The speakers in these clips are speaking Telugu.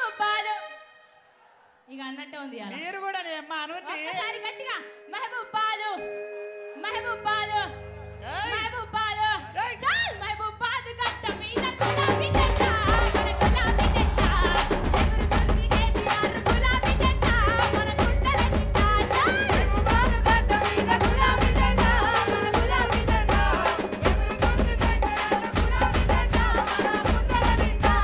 మహబూబ్ బాలు ఇక అన్నట్టే ఉంది మీరు కూడా ఒక్కసారి గట్టిగా మహబూబ్ బాలు మహబూబ్ బాలు మహబూబ్ బాలు చాల్ మహబూబ్ బాలు గట్ట మీద గులాబీ జెండా మన గులాబీ జెండా ఎగురుతుంది కేసీఆర్ గులాబీ జెండా మన గుండెల నిండా మహబూబ్ బాలు గట్ట మీద గులాబీ జెండా మన గులాబీ జెండా ఎగురుతుంది కేసీఆర్ గులాబీ జెండా మన గుండెల నిండా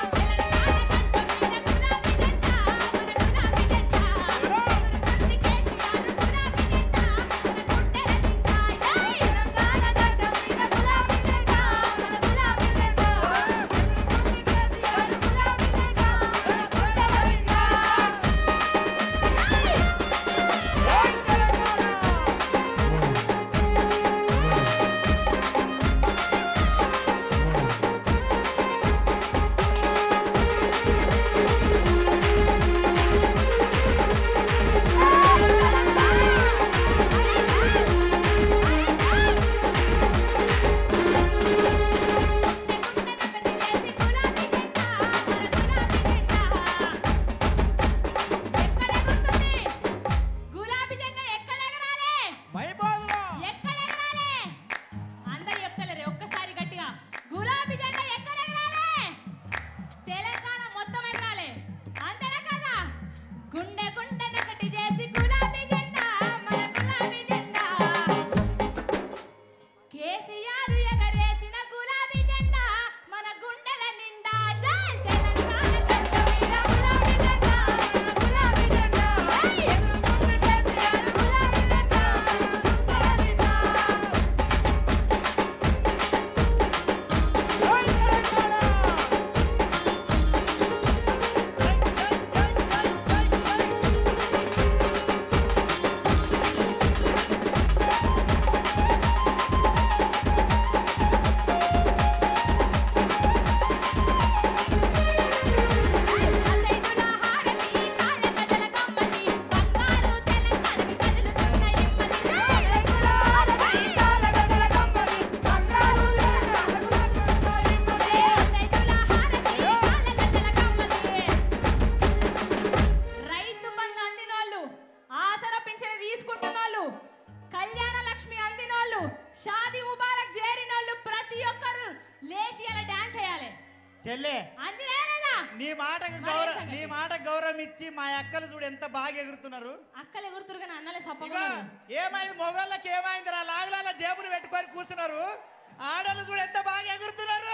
నీ మాట గౌరవం ఇచ్చి మా అక్కలు చూడు ఎంత బాగా ఎగురుతున్నారు. అక్కలు ఎగురుతురు కానీ అన్నలే సప్పగా ఏమైంది మొగోళ్ళకి ఏమైంది రా లాగుల జేబులు పెట్టుకొని కూర్చున్నారు. ఆడలు కూడా ఎంత బాగా ఎగురుతున్నారు.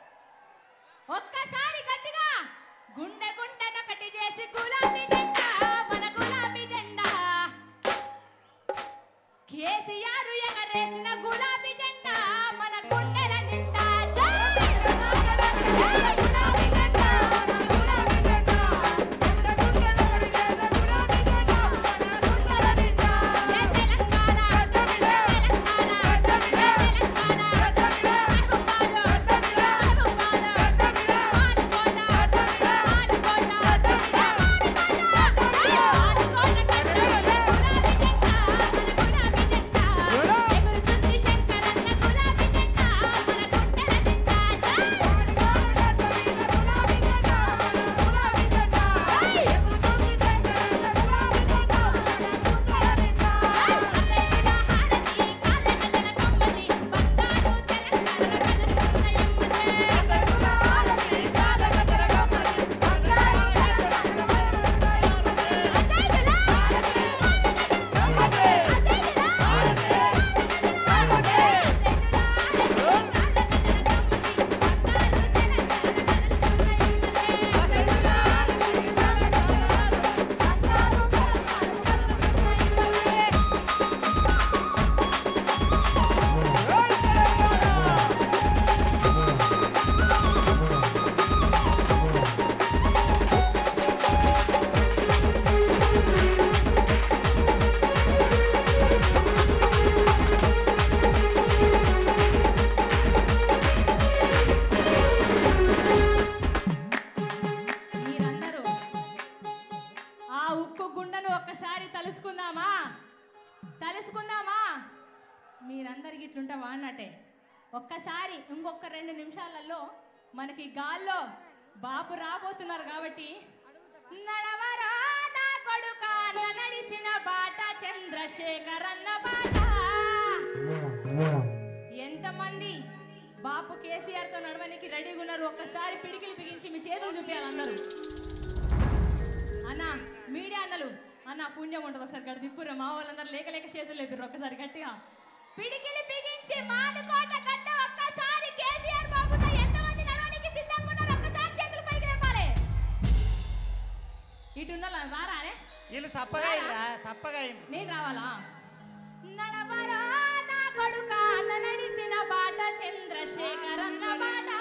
ఒక్కసారి గట్టిగా గుండె గుండెనొకటి చేసి గులాబీ జెండా మన గులాబీ జెండా కేసీఆర్ ఎగరేసిన గులాబీ జెండా మన గుండెల నిండా మీరందరికి ఇట్లుంటే వాడినట్టే. ఒక్కసారి ఇంకొక 2 నిమిషాలలో మనకి గాల్లో బాపు రాబోతున్నారు కాబట్టి నడవరా నా కొడుక నడిచిన బాట చంద్రశేఖరన్న బాట. ఎంతమంది బాపు కేసీఆర్ తో నడవనికి రెడీగా ఉన్నారు? ఒక్కసారి పిడికిలు బిగించి మీ చేతులు చూపించాలి అందరూ. అన్న మీడియా అన్నలు అన్న పుణ్యం ఉంటుంది, ఒకసారి గడి దిప్పురు. మా వాళ్ళందరూ లేక లేక చేతులు లేపారు. ఒక్కసారి గట్టిగా పిడికిలు బిగించి మానుకోట గడ్డ ఒక్కసారి కేసీఆర్ బాబుతో ఎంతమంది నడవడానికి సిద్ధంగా ఉన్నారు? ఒక్కసారి చేతులు పైకి లేపాలి. ఇటున్న వారానే వీళ్ళు సప్పగా అయిందా? సప్పగా అయింది. నేను రావాలా? నడవరా నా కొడుక నడిచిన బాట చంద్రశేఖరన్న బాట.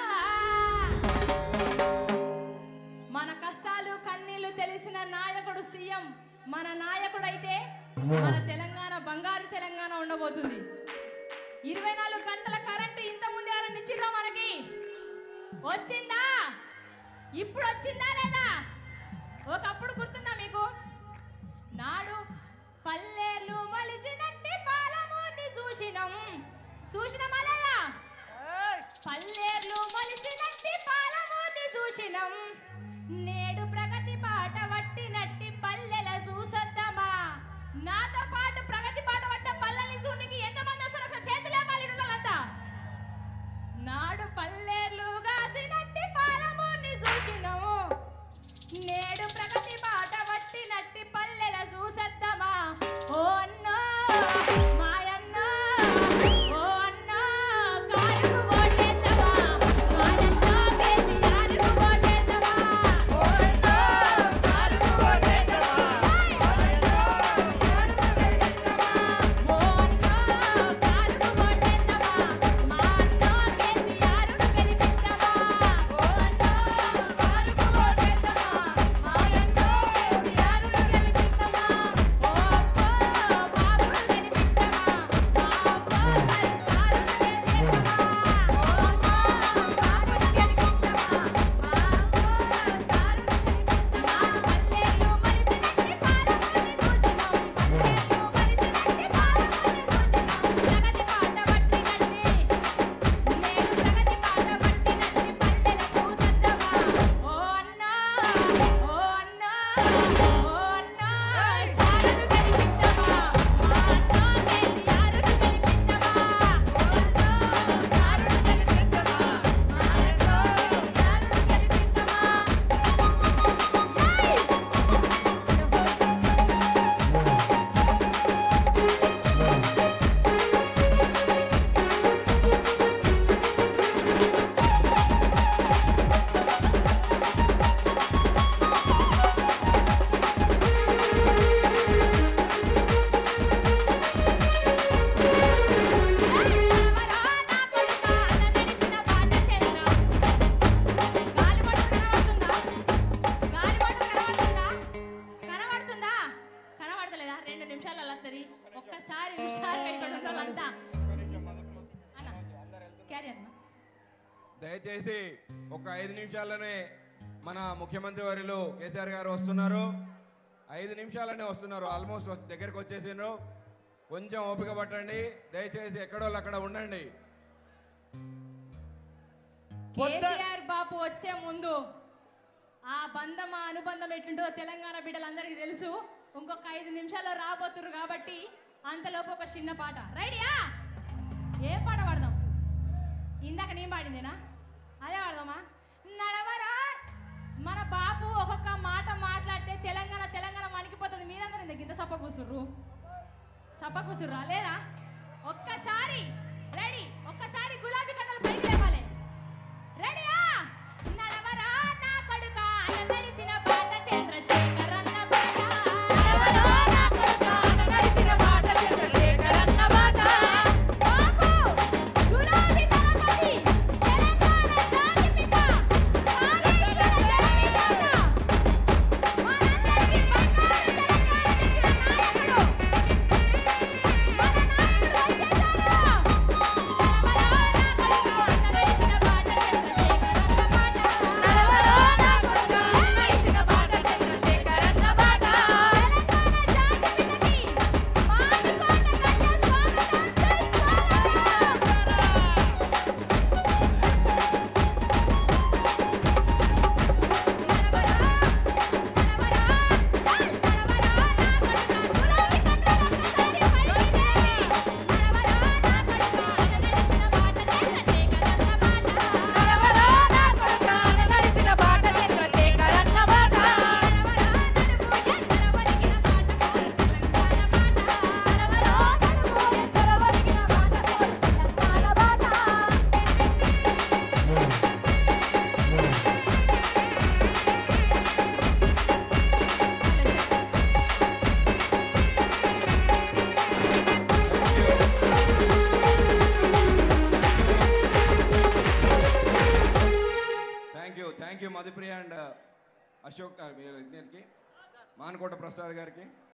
మన కష్టాలు కన్నీళ్లు తెలిసిన నాయకుడు సీఎం మన నాయకుడైతే మన తెలంగాణ బంగారు తెలంగాణ ఉండబోతుంది. 24 గంటల కరెంటు ఇంత ముందు ఎవరైనా ఇచ్చిందా? మనకి వచ్చిందా? ఇప్పుడు వచ్చిందా లేదా? ఒకప్పుడు గుర్తుందా మీకు? నాడు పల్లెలు మలిసినట్టి పాలమూర్తి చూసినమా లేదా? పల్లెలు మలిసినట్టి పాలమూర్తి చూసినం. నేడు ప్రగతి బాట వట్టినట్టి పల్లెల చూసొద్దామా? నాతో పాటు ప్రగతి బాట పట్ట పల్లెల్ని చూనికి ఎంతమంది వస్తారు? ఒకసారి చేతులే మాలిడులంతా. నాడు పల్లెలు గాసినట్టి పాలమూర్ని చూసినము. నేడు ప్రగతి బాట వట్టినట్టి పల్లెల చూసొద్దామా? ఓ అన్నా మాయన్నా, ఓ అన్నా కారుకు ఓటేద్దామా? మాయన్నా కేసీఆర్కు ఓటేద్దామా? ఓ అన్నా కారుకు ఓటేద్దామా? మాయన్నా కారుకు ఓటేద్దామా? ఓ అన్నా కారుకు ఓటేద్దామా? మా అన్నా కేసీఆర్ను గెలిపిద్దామా? ఓ అన్నా కారుకు ఓటేద్దామా? మాయన్నా కేసీఆర్ను గెలిపిద్దామా? ఓ అబ్బా బాబును గెలిపిద్దామా? మా అబ్బా సర్కారును చేసేద్దామా? ఓ అమ్మా బాబును గెలిపిద్దామా? మా అబ్బా సర్కారును చేసేద్దామా? పల్లెలు మలిసినట్టి పాలమూర్ని చూసినాం. పల్లెలు మలిసినట్టి పాలమూర్ని చూసినాం. ప్రగతి బాట వట్టినట్టి నేడు ప్రగతి బాట వట్టినట్టి పల్లెల చూసొద్దామా? ఓ అన్నా, ఓ అన్నా, ఓ అన్నా సారును గెలిపిద్దామా? మా అన్నా కేసీఆర్ను గెలిపిద్దామా? ఓ అన్నా సారును గెలిపిద్దామా? మా అన్నా కేసీఆర్ను గెలిపిద్దామా? నడవరా నా కొడుకా నడిచిన బాట చంద్ర. గాలిపటం కనబడుతుందా? గాలిపటం కనబడుతుందా? కనబడుతుందా? కనబడతలేదా? 2 నిమిషాలలో వస్తుంది. ఒక్కసారి హుషారుగా ఇక్కడ ఉన్న వాళ్ళంతా అన్న క్యారీ అన్న. దయచేసి ఒక 5 నిమిషాల్లోనే మన ముఖ్యమంత్రి వర్యులు కేసీఆర్ గారు వస్తున్నారు. 5 నిమిషాలనే వస్తున్నారు. ఆల్మోస్ట్ దగ్గరికి వచ్చేసిండ్రు. కొంచెం ఓపిక పట్టండి. దయచేసి ఎక్కడోళ్ళు అక్కడ ఉండండి. కేసీఆర్ బాపు వచ్చే ముందు ఆ బంధం ఆ అనుబంధం ఎట్లుంటుందో తెలంగాణ బిడ్డలందరికీ తెలుసు. ఇంకొక 5 నిమిషాల్లో రాబోతున్నారు కాబట్టి అంతలోపు ఒక చిన్న పాట. రెడీయా? ఏ పాట పాడదాం? ఇందాక నేను పాడిందేనా? అదే పాడదామా? నడవరా మన బాపు ఒక్కొక్క మాట మాట్లాడితే తెలంగాణ తెలంగాణ వణికిపోతుంది. మీరందరూ ఇంత గింత సప్ప కూసుర్రా లేదా? ఒక్కసారి రెడీ, ఒక్కసారి గులాబీ కట్టలు పైకి లేవాలి. రెడీయా? నడవరా నా కొడుకా నడిచిన బాట చంద్రశేఖరన్న బాట. నడవరా నా కొడుకా నడిచిన బాట చంద్రశేఖరన్న బాట. బాపు గులాబీ దళపతి తెలంగాణ జాతిపిత కాళేశ్వర జగన్నాథ మనందరికీ బంగారు తెలంగాణ తెచ్చిన నాయకుడు మన అశోక్ దీనికి మానకోట ప్రసాద్ గారికి